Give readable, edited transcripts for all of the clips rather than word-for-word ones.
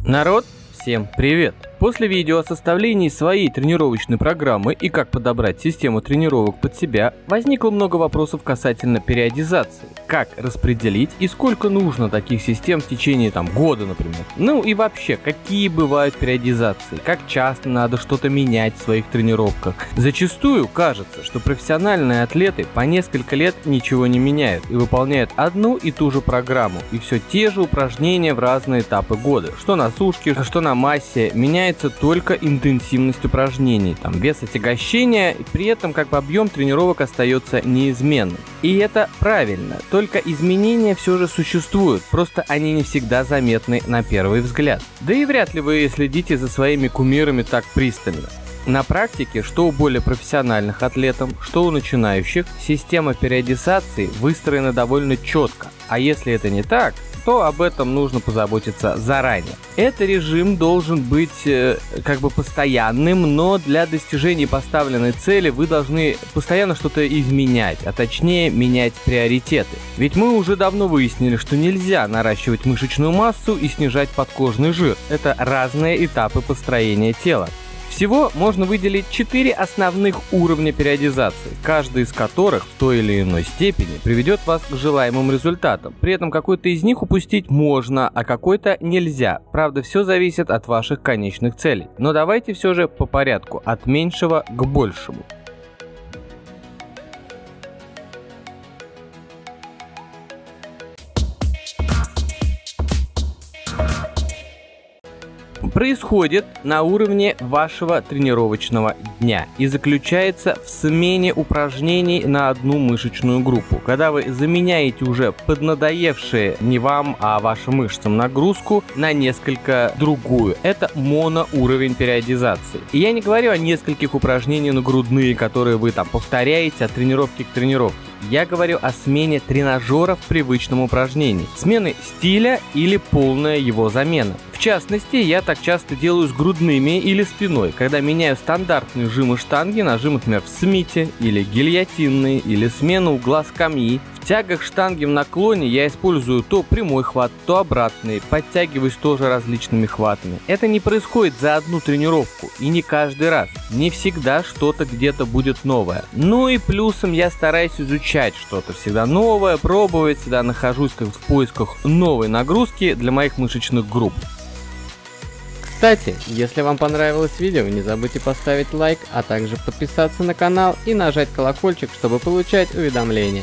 Народ, всем привет! После видео о составлении своей тренировочной программы и как подобрать систему тренировок под себя, возникло много вопросов касательно периодизации. Как распределить и сколько нужно таких систем в течение года, например. Ну и вообще, какие бывают периодизации, как часто надо что-то менять в своих тренировках. Зачастую кажется, что профессиональные атлеты по несколько лет ничего не меняют и выполняют одну и ту же программу и все те же упражнения в разные этапы года. Что на сушке, что на массе, меняется только интенсивность упражнений, вес отягощения, и при этом объем тренировок остается неизменным. И это правильно, только изменения все же существуют, просто они не всегда заметны на первый взгляд. Да и вряд ли вы следите за своими кумирами так пристально. На практике, что у более профессиональных атлетов, что у начинающих, система периодизации выстроена довольно четко, а если это не так, то об этом нужно позаботиться заранее. Этот режим должен быть постоянным, но для достижения поставленной цели вы должны постоянно что-то изменять, а точнее менять приоритеты. Ведь мы уже давно выяснили, что нельзя наращивать мышечную массу и снижать подкожный жир. Это разные этапы построения тела. Всего можно выделить 4 основных уровня периодизации, каждый из которых в той или иной степени приведет вас к желаемым результатам. При этом какой-то из них упустить можно, а какой-то нельзя. Правда, все зависит от ваших конечных целей. Но давайте все же по порядку, от меньшего к большему. Происходит на уровне вашего тренировочного дня и заключается в смене упражнений на одну мышечную группу, когда вы заменяете уже поднадоевшие не вам, а вашим мышцам нагрузку на несколько другую. Это моноуровень периодизации. И я не говорю о нескольких упражнениях на грудные, которые вы повторяете от тренировки к тренировке. Я говорю о смене тренажера в привычном упражнении, смены стиля или полная его замена. В частности, я так часто делаю с грудными или спиной, когда меняю стандартные жимы штанги на жим, например, в смите или гильотинные, или смену угла скамьи. В тягах штанги в наклоне я использую то прямой хват, то обратный, подтягиваюсь тоже различными хватами. Это не происходит за одну тренировку и не каждый раз. Не всегда что-то где-то будет новое. Ну и плюсом я стараюсь изучать что-то всегда новое, пробовать, всегда нахожусь в поисках новой нагрузки для моих мышечных групп. Кстати, если вам понравилось видео, не забудьте поставить лайк, а также подписаться на канал и нажать колокольчик, чтобы получать уведомления.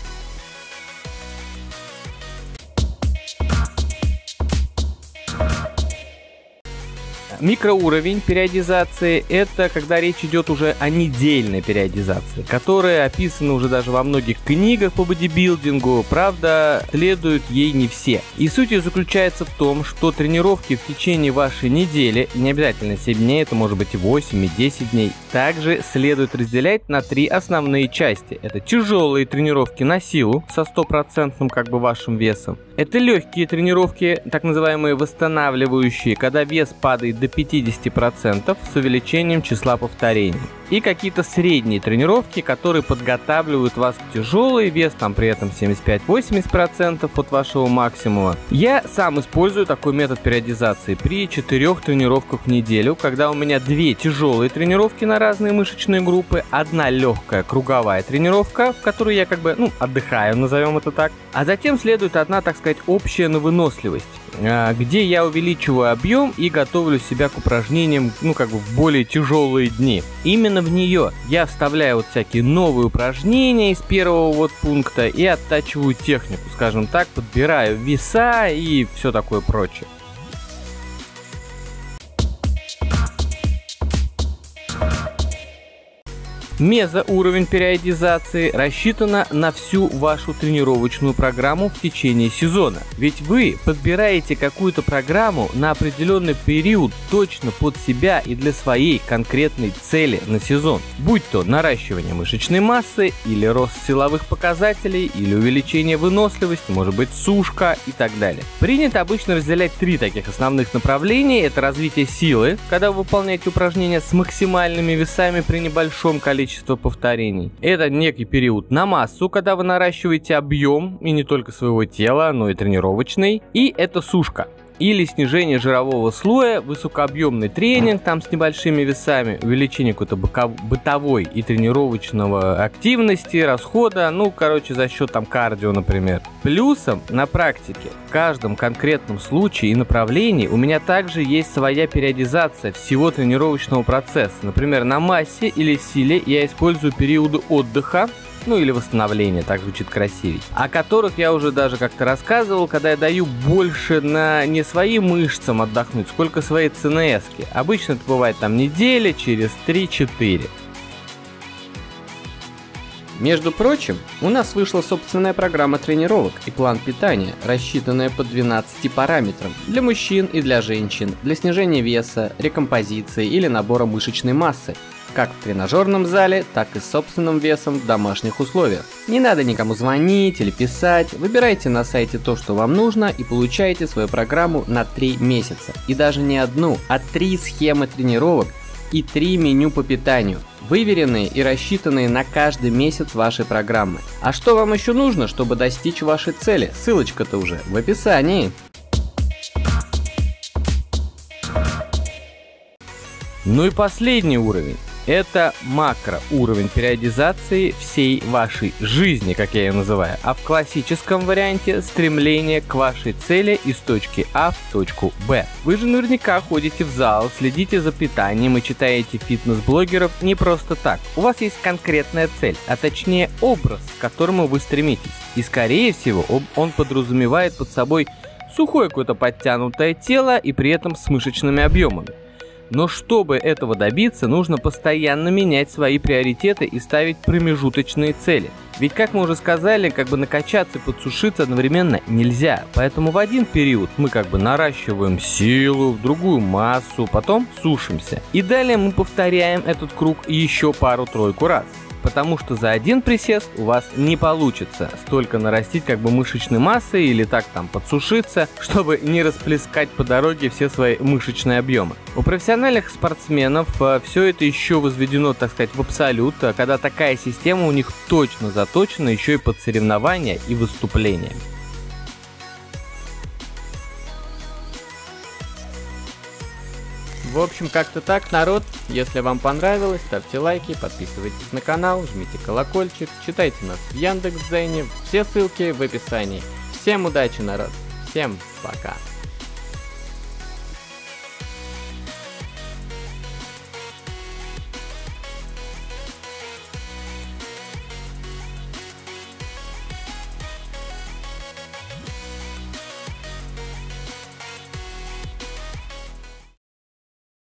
Микроуровень периодизации – это когда речь идет уже о недельной периодизации, которая описана уже даже во многих книгах по бодибилдингу, правда, следуют ей не все. И суть ее заключается в том, что тренировки в течение вашей недели, не обязательно 7 дней, это может быть и 8, и 10 дней, также следует разделять на 3 основные части. Это тяжелые тренировки на силу со 100% вашим весом. Это легкие тренировки, так называемые восстанавливающие, когда вес падает до 50% с увеличением числа повторений. И какие-то средние тренировки, которые подготавливают вас к тяжелой, вес при этом 75-80% от вашего максимума. Я сам использую такой метод периодизации при 4 тренировках в неделю, когда у меня 2 тяжелые тренировки на разные мышечные группы, 1 легкая круговая тренировка, в которой я отдыхаю, назовем это так, а затем следует 1, так сказать, общая на выносливость, где я увеличиваю объем и готовлю себя к упражнениям, в более тяжелые дни. Именно в нее я вставляю всякие новые упражнения из первого пункта и оттачиваю технику, скажем так, подбираю веса и все такое прочее. Мезоуровень периодизации рассчитана на всю вашу тренировочную программу в течение сезона. Ведь вы подбираете какую-то программу на определенный период точно под себя и для своей конкретной цели на сезон. Будь то наращивание мышечной массы, или рост силовых показателей, или увеличение выносливости, может быть сушка и так далее. Принято обычно разделять 3 таких основных направления. Это развитие силы, когда вы выполняете упражнения с максимальными весами при небольшом количестве повторений. Это некий период на массу, когда вы наращиваете объем, и не только своего тела, но и тренировочный. И это сушка. Или снижение жирового слоя, высокообъемный тренинг там с небольшими весами, увеличение какой-то бытовой и тренировочного активности, расхода, за счет там кардио, например. Плюсом на практике в каждом конкретном случае и направлении у меня также есть своя периодизация всего тренировочного процесса. Например, на массе или силе я использую периоды отдыха, или восстановления, так звучит красивей, о которых я уже даже как-то рассказывал, когда я даю больше не своим мышцам отдохнуть, сколько своей ЦНС-ке. Обычно это бывает там неделя, через 3-4. Между прочим, у нас вышла собственная программа тренировок и план питания, рассчитанная по 12 параметрам для мужчин и для женщин, для снижения веса, рекомпозиции или набора мышечной массы, как в тренажерном зале, так и с собственным весом в домашних условиях. Не надо никому звонить или писать, выбирайте на сайте то, что вам нужно, и получаете свою программу на 3 месяца. И даже не одну, а 3 схемы тренировок и 3 меню по питанию, выверенные и рассчитанные на каждый месяц вашей программы. А что вам еще нужно, чтобы достичь вашей цели? Ссылочка-то уже в описании. Ну и последний уровень. Это макроуровень периодизации всей вашей жизни, как я ее называю, а в классическом варианте стремление к вашей цели из точки А в точку Б. Вы же наверняка ходите в зал, следите за питанием и читаете фитнес-блогеров не просто так. У вас есть конкретная цель, а точнее образ, к которому вы стремитесь. И скорее всего он подразумевает под собой сухое какое-то подтянутое тело и при этом с мышечными объемами. Но чтобы этого добиться, нужно постоянно менять свои приоритеты и ставить промежуточные цели. Ведь, как мы уже сказали, накачаться и подсушиться одновременно нельзя. Поэтому в один период мы наращиваем силу, в другую массу, потом сушимся. И далее мы повторяем этот круг еще пару-тройку раз. Потому что за один присест у вас не получится столько нарастить мышечной массы или так подсушиться, чтобы не расплескать по дороге все свои мышечные объемы. У профессиональных спортсменов все это еще возведено, в абсолют, когда такая система у них точно заточена еще и под соревнования и выступления. В общем, как-то так, народ. Если вам понравилось, ставьте лайки, подписывайтесь на канал, жмите колокольчик, читайте нас в Яндекс.Дзене, все ссылки в описании. Всем удачи, народ. Всем пока.